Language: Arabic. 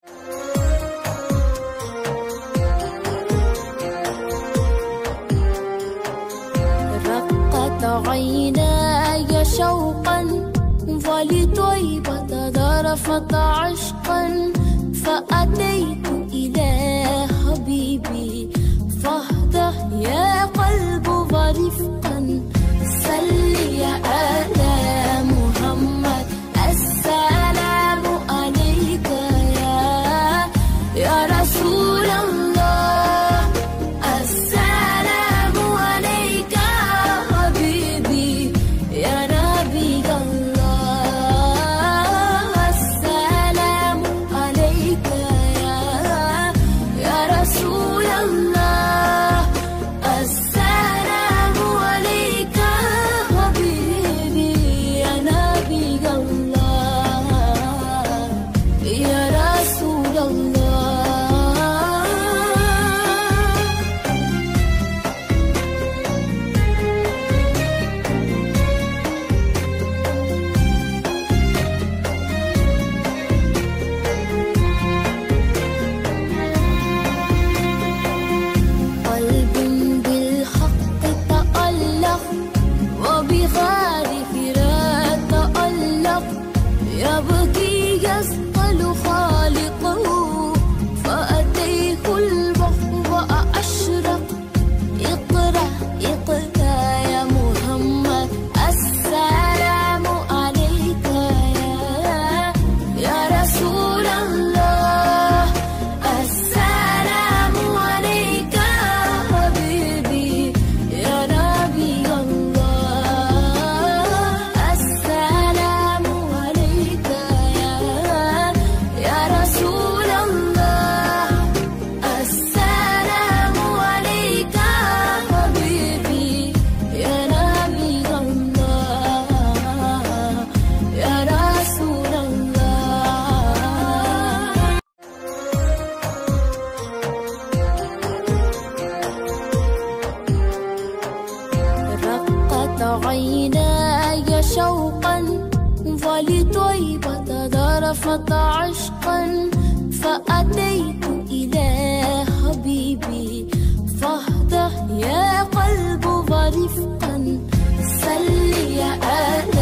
رقت عيناي شوقا ولطيبة ذرفت عشقا فأتيت إلى حبيبي فاهدأ يا قلب ورفقا صل على محمد السلام عليك يا رسول الله السلام عليك حبيبي يا نبي الله السلام عليك يا رسول الله السلام عليك حبيبي يا نبي الله يا رسول الله. قلب بالحق تألق وبغار فراق تألق يبكي يسأل خالقه فأتيه البحر وأشرق اقرأ اقرأ يا محمد السلام عليك يا رسول الله السلام عليك حبيبي يا نبي الله السلام عليك يا رسول الله السلام عليك حبيبي يا نبي الله يا رسول الله. رقت عيناي شوقا ولطيبة ذرفت عشقا فأتيت إلى حبيبي فاهدأ يا قلب ورفقا صل على